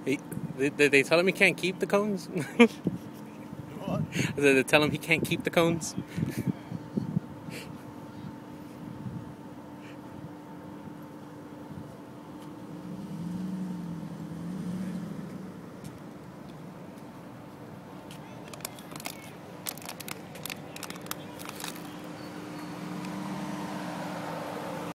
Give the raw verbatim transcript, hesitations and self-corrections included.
He, did, did they tell him he can't keep the cones? What? Did they tell him he can't keep the cones?